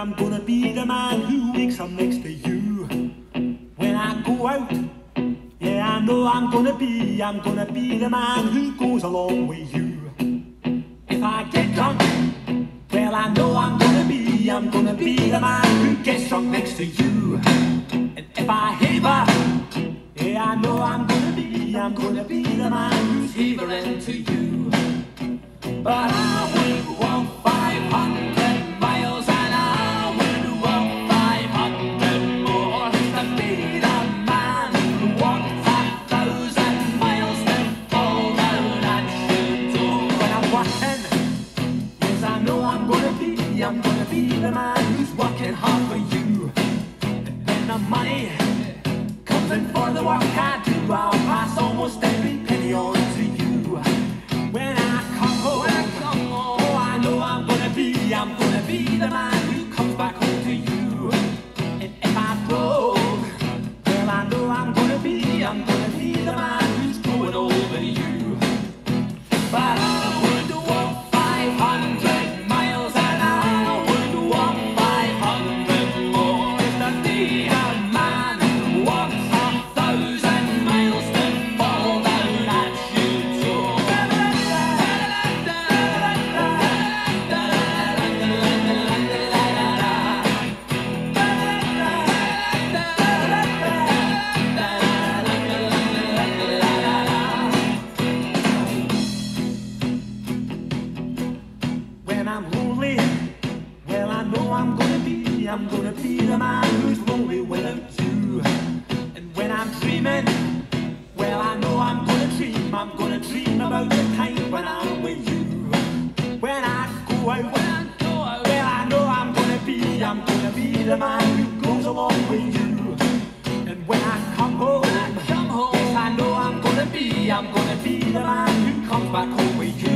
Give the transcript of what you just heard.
I'm gonna be the man who wakes up next to you when I go out. Yeah, I know I'm gonna be the man who goes along with you. If I get drunk, well, I know I'm gonna be the man who gets drunk next to you. And if I haver, yeah, I know I'm gonna be the man who's havering to you. But I would walk 500 miles and I would walk 500 more to be the man who walks 1,000 miles to fall down at your door. When I'm walking, yes, I know I'm gonna be the man who's working hard for you. And when the money comes in for the work I do, I'll pass almost every penny on to you. When I come home, oh, I know I'm gonna be the man who comes back home to you. And if I broke, well, I know I'm gonna be the man who's going over to you. But I would walk 500 miles and I would walk 500 more to be a man who walks 1,000 miles to fall down at your door. When I'm lonely, well, I know I'm gonna be the man who's lonely without you. And when I'm dreaming, well, I know I'm gonna dream about the time when I'm with you. When I go out, well, I know I'm gonna be the man who goes along with you. And when I come home, yes, I know I'm gonna be the man who comes back home with you.